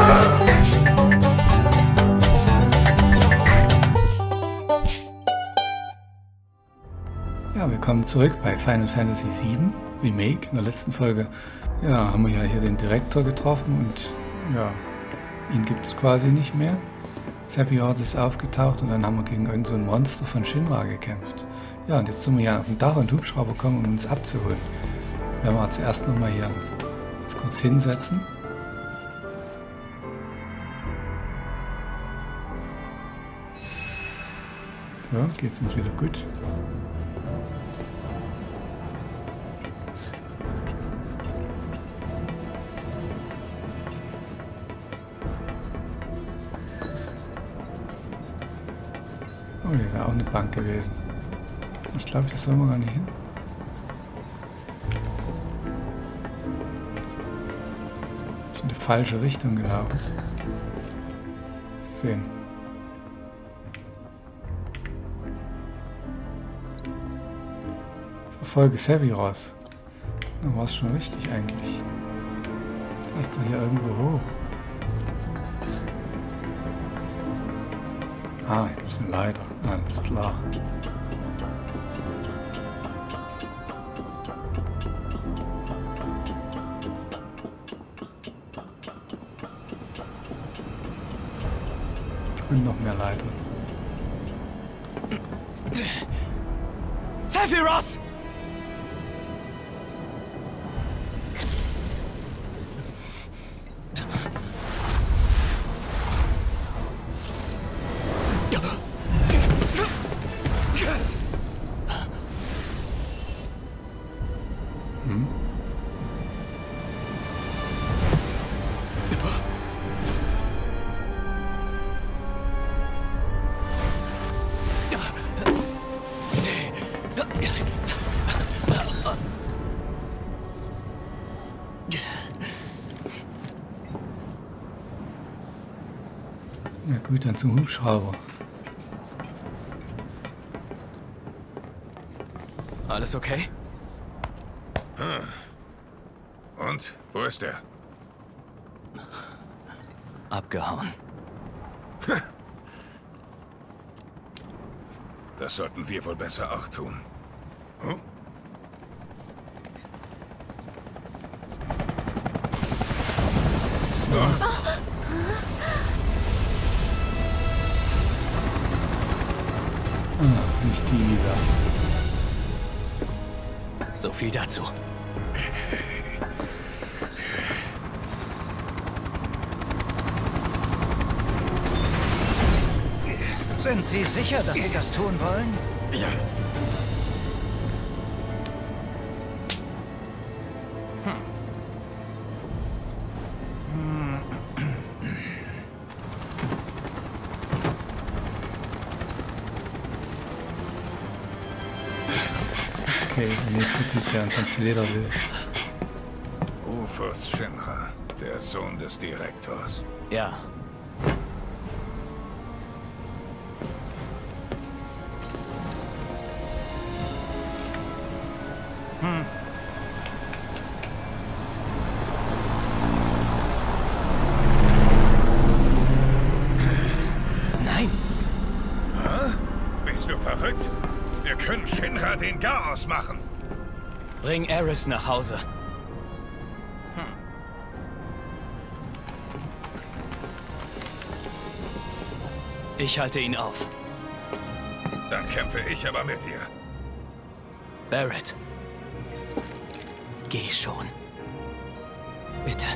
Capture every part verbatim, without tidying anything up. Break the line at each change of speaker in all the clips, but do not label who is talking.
Ja, willkommen zurück bei Final Fantasy sieben Remake. In der letzten Folge ja, haben wir ja hier den Direktor getroffen und ja, ihn gibt es quasi nicht mehr. Sephiroth ist aufgetaucht und dann haben wir gegen irgend so ein Monster von Shinra gekämpft. Ja, und jetzt sind wir ja auf dem Dach und Hubschrauber kommen, um uns abzuholen. Werden wir zuerst nochmal hier uns kurz hinsetzen. So, geht's uns wieder gut. Oh, hier wäre auch eine Bank gewesen. Ich glaube, das sollen wir gar nicht hin. Ich bin in die falsche Richtung gelaufen. Sehen. Verfolge Sephiroth. Dann war es schon richtig eigentlich. Da ist doch hier irgendwo hoch. Ah, hier gibt es eine Leiter. Alles klar. Und noch mehr Leitern.
Sephiroth!
Na gut, dann zum Hubschrauber.
Alles okay?
Und? Wo ist er?
Abgehauen.
Das sollten wir wohl besser auch tun. Hm?
Ah, nicht die wieder.
So viel dazu.
Sind Sie sicher, dass Sie das tun wollen?
Ja.
Okay, der nächste Typ, der uns ans Leder will.
Rufus Shinra, der Sohn des Direktors.
Ja.
Hm.
Nein.
Hä? Bist du verrückt? Wir können Shinra den Chaos machen.
Bring Aeris nach Hause. Ich halte ihn auf.
Dann kämpfe ich aber mit dir.
Barret. Geh schon. Bitte.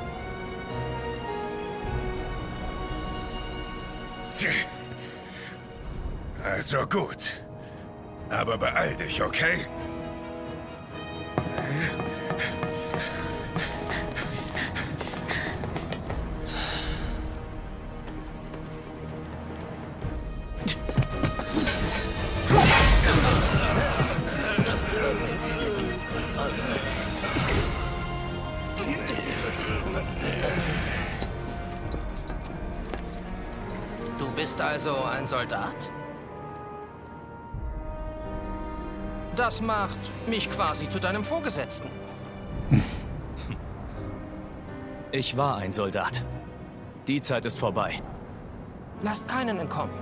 Also gut. Aber beeil dich, okay?
Du bist also ein Soldat? Das macht mich quasi zu deinem Vorgesetzten.
Ich war ein Soldat. Die Zeit ist vorbei.
Lasst keinen entkommen.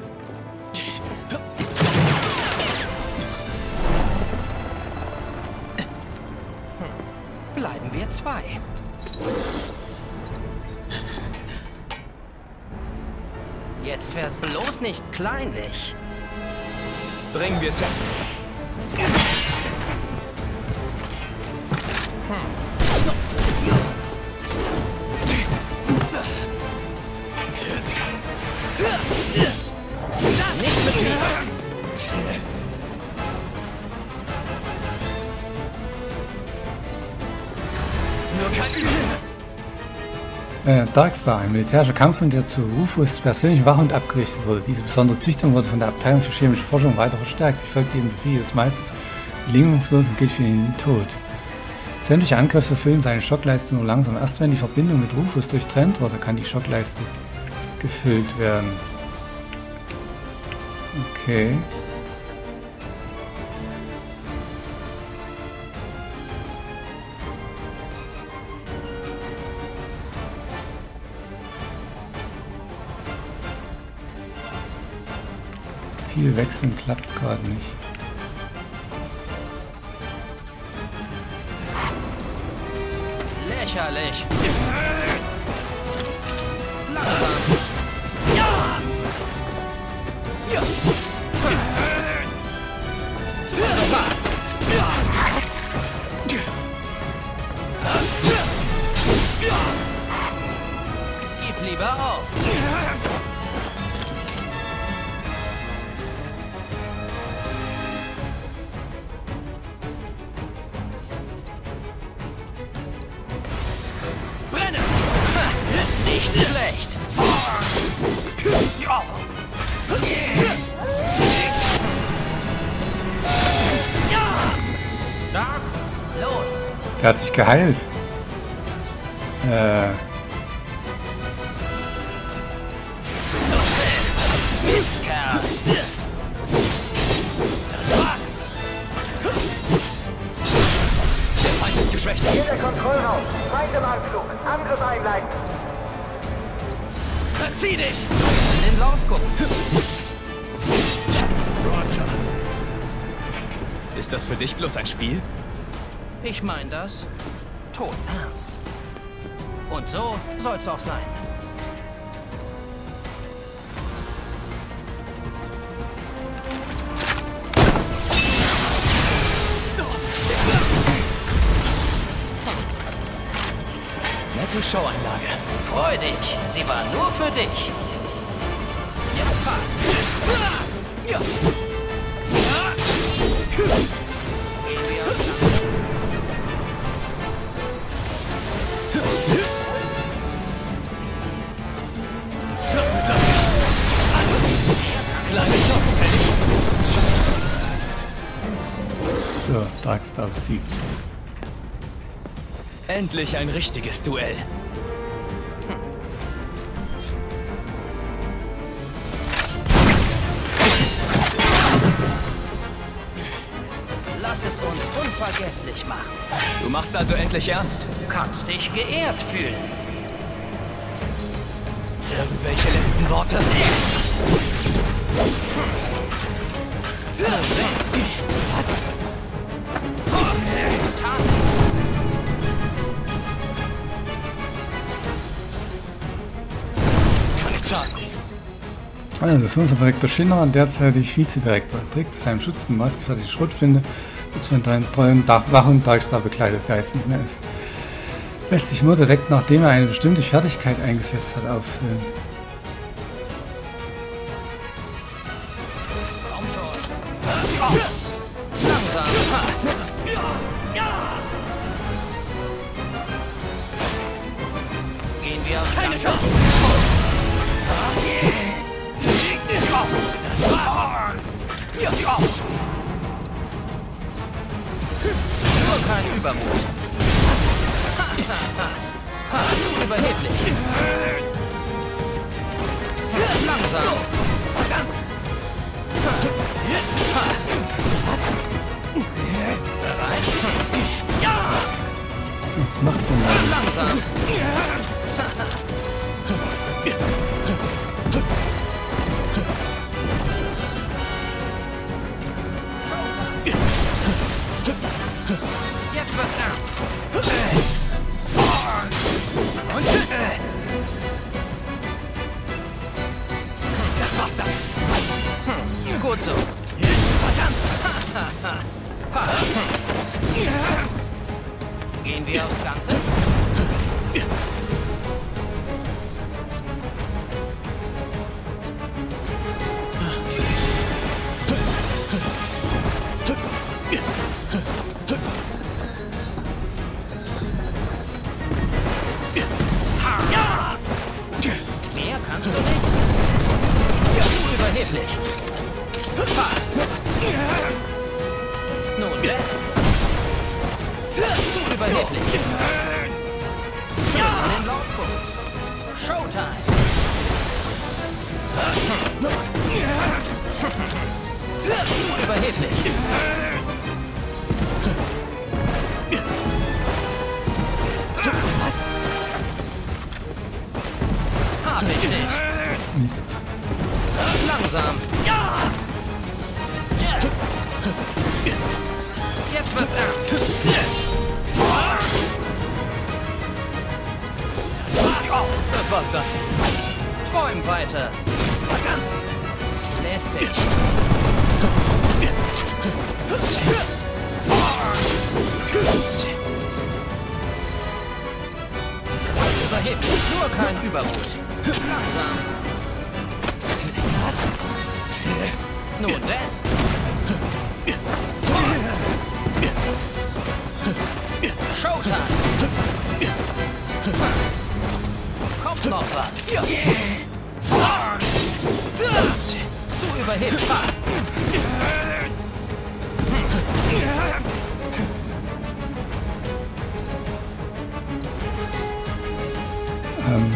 Hm. Bleiben wir zwei. Jetzt werd bloß nicht kleinlich.
Bringen wir es hin.
Nicht mit mir.
Nur kein...
Äh, Darkstar, ein militärischer Kampfhund, der zu Rufus persönlichen Wachhund abgerichtet wurde. Diese besondere Züchtung wurde von der Abteilung für chemische Forschung weiter verstärkt. Sie folgt dem Befehl des Meisters bedingungslos und gilt für ihn Tod. Sämtliche Angriffe füllen seine Schockleiste nur langsam. Erst wenn die Verbindung mit Rufus durchtrennt wurde, kann die Schockleiste gefüllt werden. Okay. Ziel wechseln klappt gerade nicht.
Lächerlich. Langsam.
Ja! Ja!
Was? Gib lieber auf.
Brenne!
Nicht schlecht. Da, los.
Der hat sich geheilt. Äh.
Mistkerl.
Das war's! Der Feind ist geschwächt.
Hier der Kontrollraum. Feind im Anflug. Angriff einleiten.
Verzieh dich!
In den Lauf gucken.
Roger. Ist das für dich bloß ein Spiel?
Ich mein das tot ernst. Und so soll's auch sein.
Nette Showeinlage.
Freu dich, sie war nur für dich. Jetzt fahr.
Ja. Kleine Schockenfällig.
So, Darkstar besiegt.
Endlich ein richtiges Duell.
Lass es uns unvergesslich machen.
Du machst also endlich ernst?
Kannst dich geehrt fühlen.
Irgendwelche letzten Worte? Was?
Tanz.
Kann nicht schaden.
Also, der Sohn von Direktor Shinra und derzeitig Vizedirektor. Trägt zu seinem Schutz eine maßgefertigte Schrotflinte, wird von deinem treuen Wachhund Darkstar begleitet, der jetzt nicht mehr ist. Lässt sich nur direkt nachdem er eine bestimmte Fertigkeit eingesetzt hat auffüllen.
Langsam. Gehen wir auf
Keine
Stand.
Chance.
Nur kein Übermut. Ha, ha, ha. Ha, zu überheblich. Langsam.
Verdammt!
Ha. Was? Bereit?
Was macht denn da?
Langsam. so. Verdammt! Gehen wir aufs Ganze? Mehr kannst du nicht? Zu überheblich. Nun, wer? Zu überheblich. Schön an den Laufpunkt. Showtime. Zu überheblich. Was? Hab ich nicht.
Mist.
Langsam. Ja! Jetzt wird's ernst. Das war's dann. Träum weiter. Verdammt. Lästig. Überheblich. Nur kein Übermut. Langsam. Was? Nun denn. Showtime. Kommt noch was. Zu überheblich.
Ähm.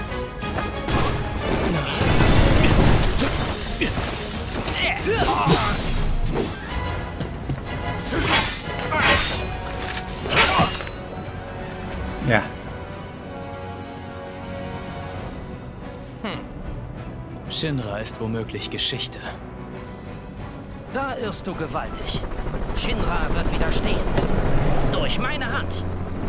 Ja.
Hm. Shinra ist womöglich Geschichte.
Da irrst du gewaltig. Shinra wird widerstehen. Durch meine Hand.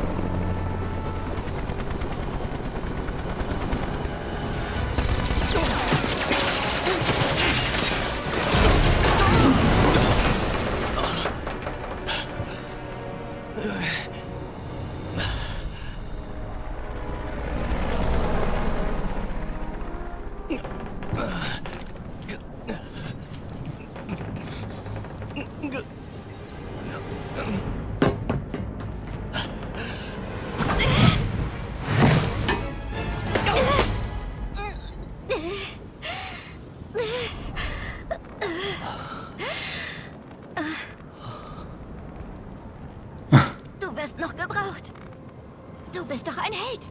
Du wirst noch gebraucht. Du bist doch ein Held.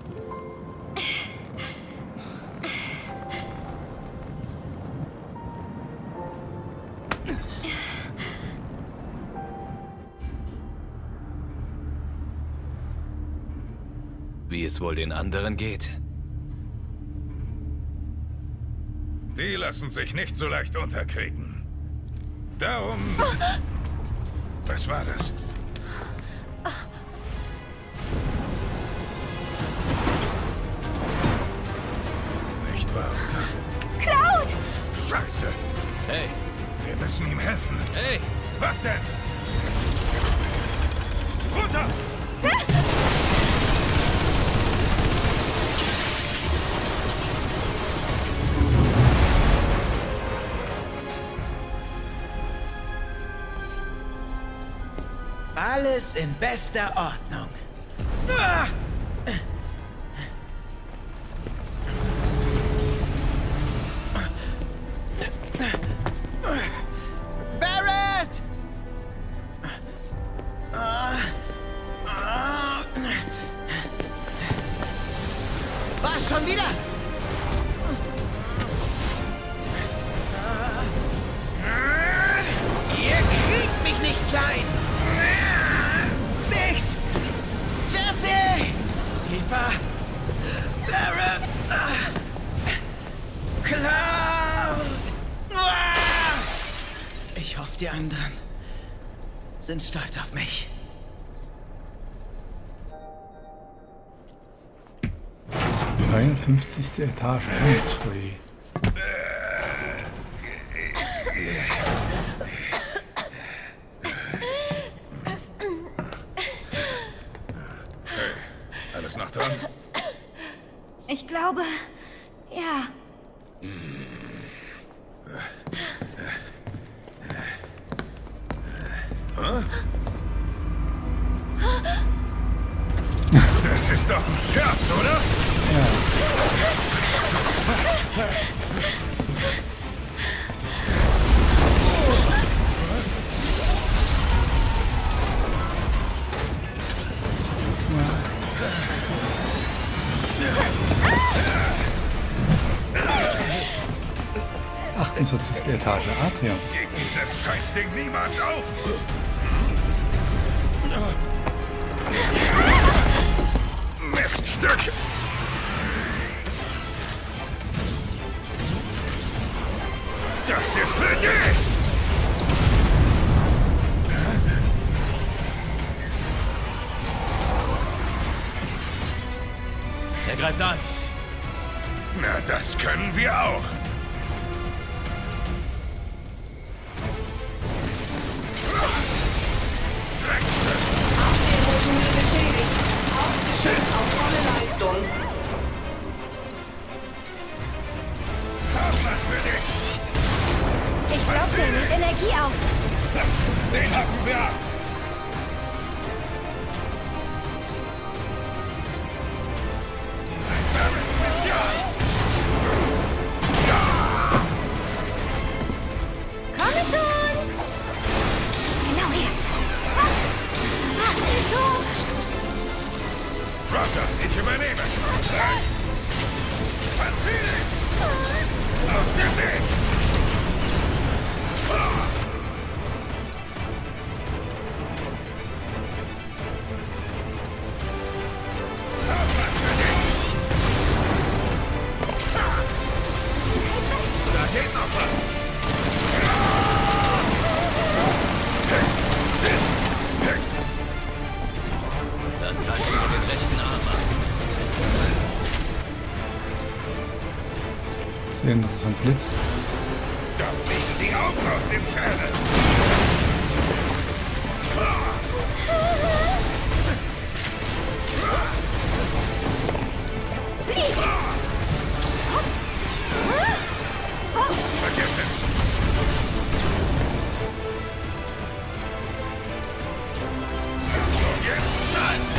Wie es wohl den anderen geht.
Die lassen sich nicht so leicht unterkriegen. Darum... Was war das? Nicht wahr?
Cloud!
Scheiße!
Hey,
Wir müssen ihm helfen.
hey!
Was denn? Runter!
Alles in bester Ordnung. Ah! Barrett! Ah! Ah! Was schon wieder? Ihr kriegt mich nicht klein! Nix! Jesse! Eva! Barrett! Ah! Cloud! Ah! Ich hoffe, die anderen sind stolz auf mich.
dreiundfünfzigste Etage. Ganz free.
Ich glaube, ja.
Das ist doch ein Scherz, oder?
achtundvierzigste Etage, Atrium.
Gib dieses Scheißding niemals auf! Miststück! Das ist für dich!
Er greift an.
Na, das können wir auch.
Ich glaube, der nimmt Energie auf.
Den hacken wir ab. Ein Wärmespezial.
Komm schon! Genau hier. Zack. Warte, so.
Roger, ich übernehme. Verzieh dich. Aus dem Weg. Da geht noch was.
Dann greift er den rechten Arm an.
Sehen, das ist ein Blitz.
Da fliegen die Augen aus dem Schädel. Vergiss es. Und jetzt knallt's.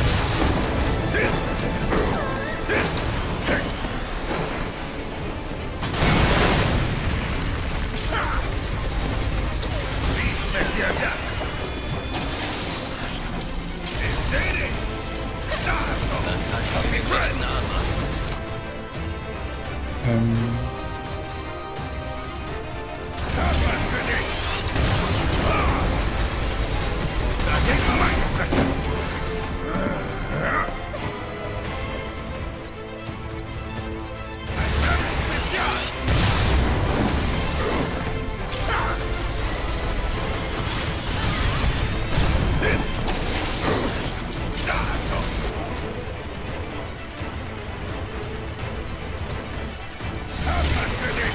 Wie schmeckt dir das? Ich seh dich. Da so.
Dann greift er den rechten Arm an.
Ähm,
Das war's für dich. Da geht noch meine Fresse. Ein Wärmespezial. Da so. Das war's für dich.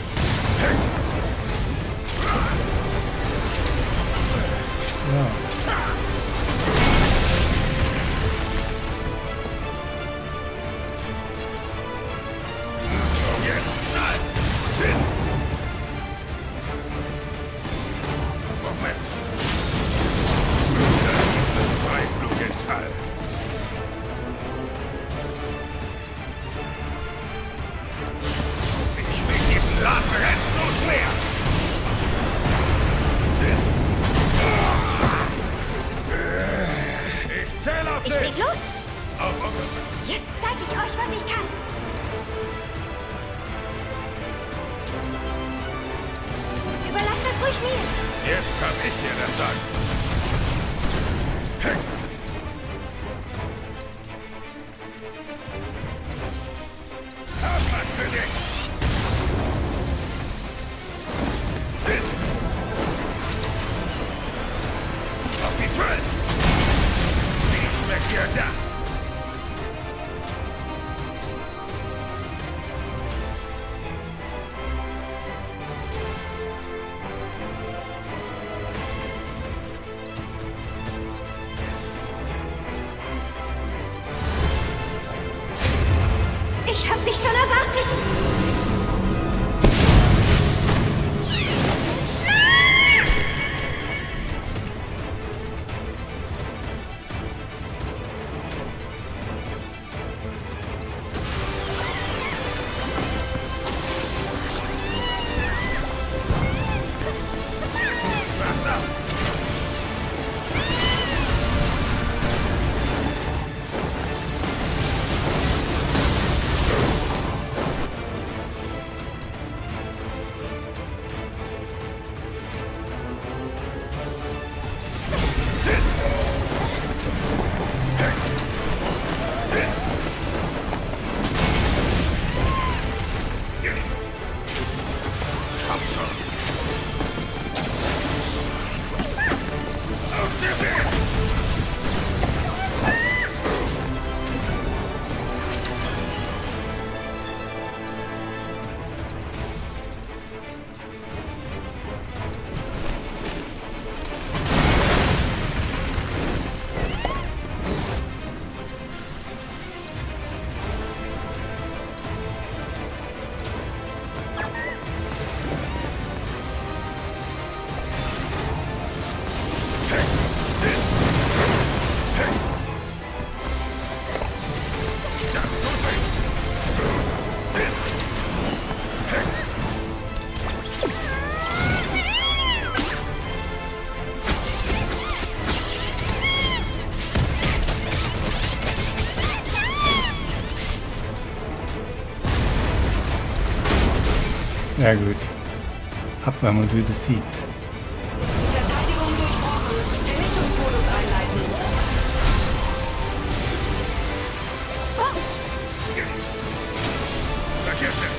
ja.
Und jetzt knallt's. Moment. Das ist ein Freiflug ins All. Ich will diesen Laden restlos leer. Ich zähle auf
Ich
dich.
leg los.
Auf Onkel.
Jetzt zeige ich euch, was ich kann. Überlass das ruhig mir.
Jetzt kann ich dir das sagen. Hey. Hab was für dich. Auf die zwölf. Wie schmeckt dir das?
Ich hab dich schon erwartet.
Sehr gut. Abwehrmodul besiegt.
Verteidigung durchbrochen. Vernichtungsmodus einleiten.
Vergiss es!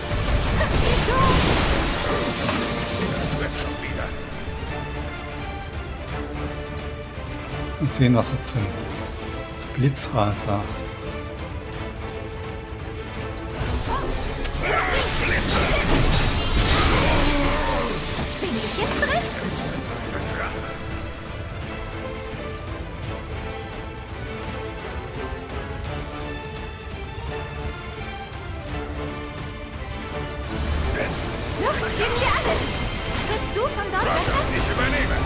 Das wird schon wieder.
Und sehen, was er zum Blitzra sagt.
Bin ich jetzt drin? Los, geben wir alles. Triffst du von dort besser?
Ich übernehme.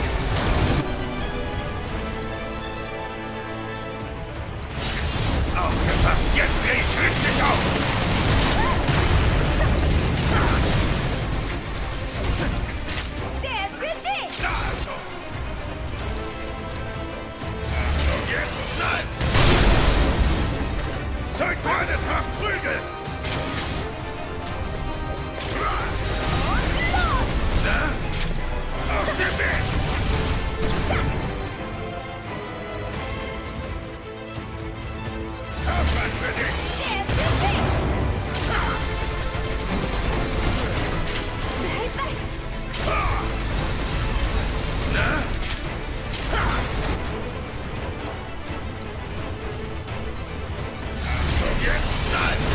Aufgepasst, jetzt dreh ich richtig auf.
Der ist für dich.
Da also. Und jetzt knallt's. Zeug für eine Tracht Prügel. Na? Aus dem Weg. Hab was für dich.
Der ist für dich. Bleib weg.
Na? Und jetzt knallt's.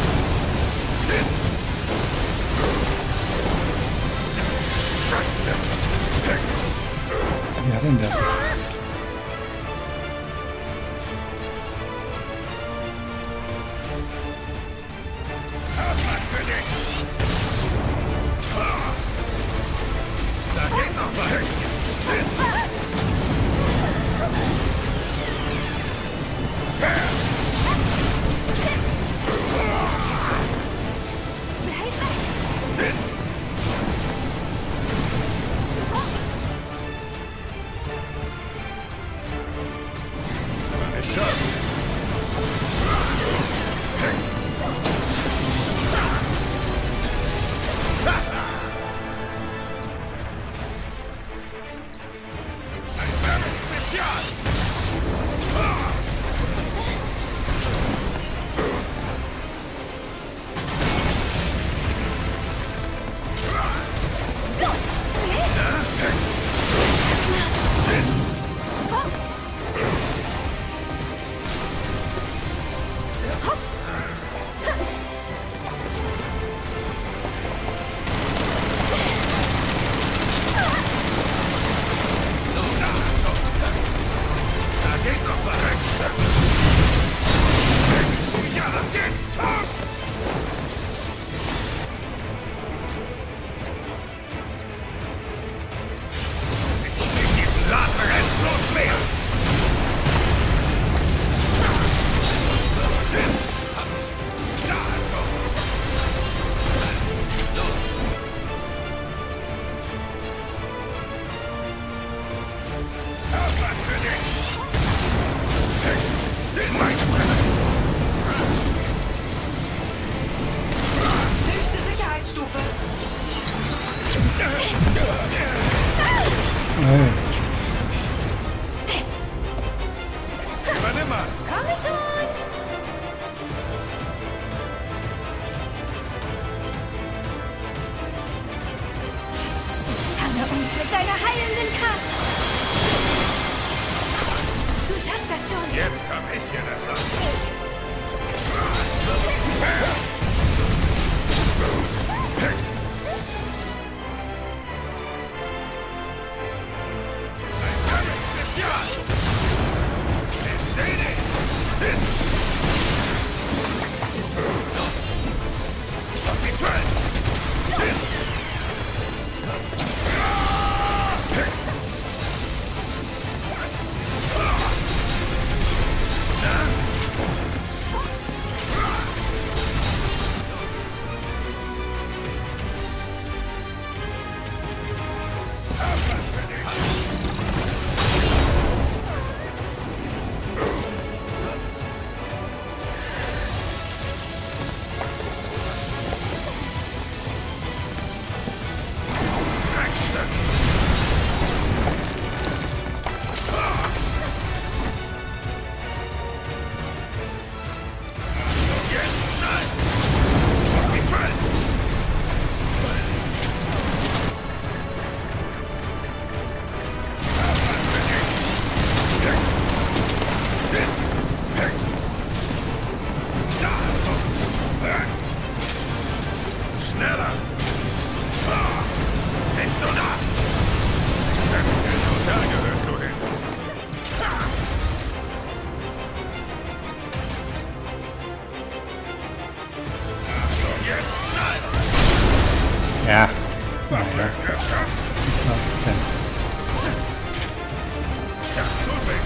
Scheiße.
Wie hat denn der?
Hab was für dich. Da geht noch was.
Bleib weg.
Ich schon. Ein Wärmenspezial. Da geht noch was. Ja, jetzt kommt's. dich hier das an. Ein kleines Spezial. Ich seh dich. Auf die Trail.
Ja.
Waffe erschöpft.
It's not stand.
Das tut weh.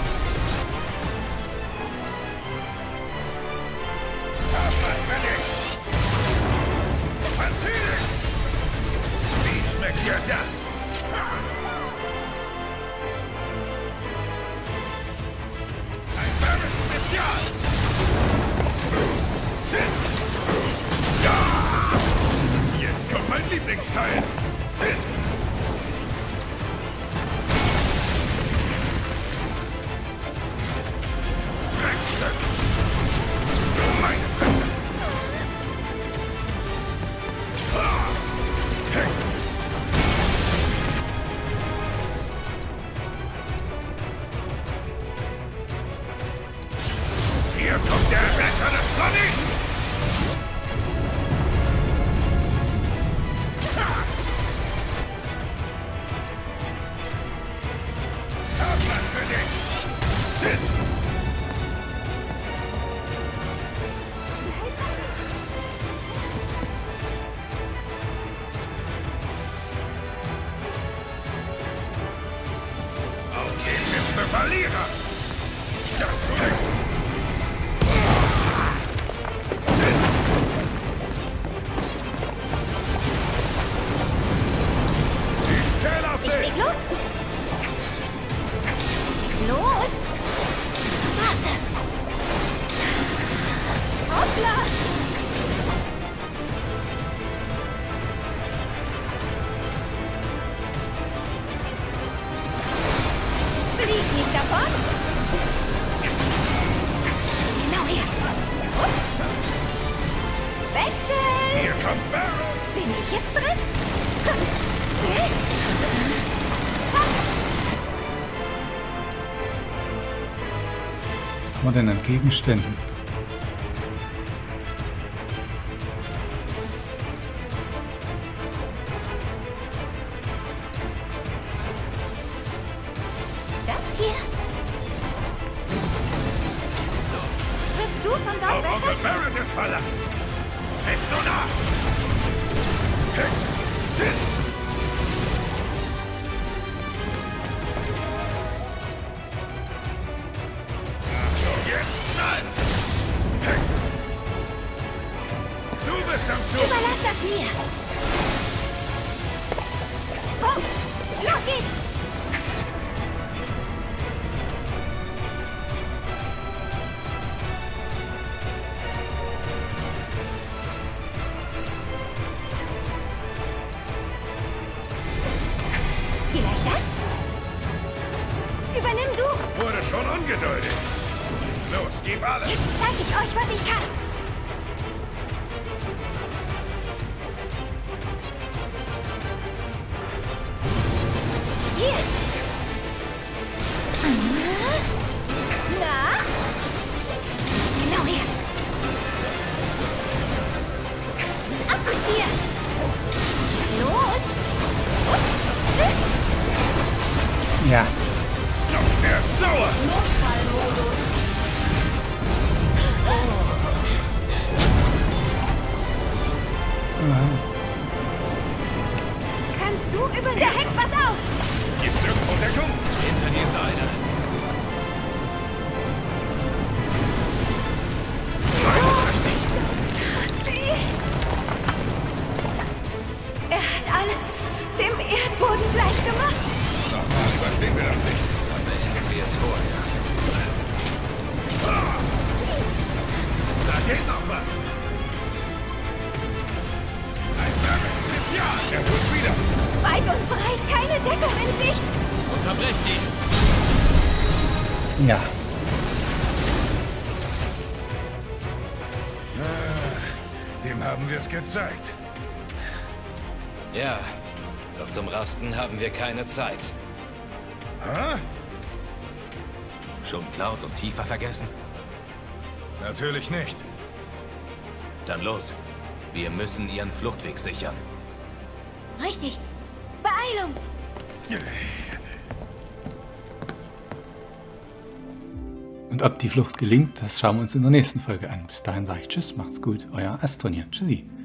Hab was für dich. Verzieh dich. Wie schmeckt dir das? Ein Barret Spezial. Ja. Jetzt kommt mein Lieblingsteil. Dreckstück. Meine Fresse. Hier kommt der Retter des Planeten. Aufgeben ist für Verlierer. Das du Ich zähle auf
Ich
dich.
leg los. Los. Warte. Hoppla. Flieg nicht davon. Genau hier. Ups. Wechsel.
Hier kommt Barret.
Bin ich jetzt drin? Zack.
Was haben wir denn an Gegenständen?
Das hier. Triffst du von dort
Auf
besser?
Onkel Barret ist Verlass. Nicht so nah. Achtung, jetzt knallt's. Du bist am Zug.
Überlass das mir. Oh, los geht's. Vielleicht das? Übernimm du.
Wurde schon ungeduldig. Los, gib alles.
Jetzt zeig ich euch, was ich kann. Hier. Na? Kannst du über der Heck was aus?
Gibt's irgendwo Deckung?
Hinter dir ist einer.
Er hat alles dem Erdboden gleich gemacht.
Nochmal überstehen wir das nicht.
Dann beenden wir es vorher.
Da geht noch was. Ein Wärmespezial. Er tut's wieder.
Weit und breit keine Deckung in Sicht.
Unterbrecht ihn.
Ja.
Dem haben wir es gezeigt.
Ja, doch zum Rasten haben wir keine Zeit.
Hä?
Schon Cloud und Tifa vergessen?
Natürlich nicht.
Dann los. Wir müssen ihren Fluchtweg sichern.
Richtig. Beeilung.
Und ob die Flucht gelingt, das schauen wir uns in der nächsten Folge an. Bis dahin sage ich Tschüss, macht's gut, euer Astronier. Tschüssi.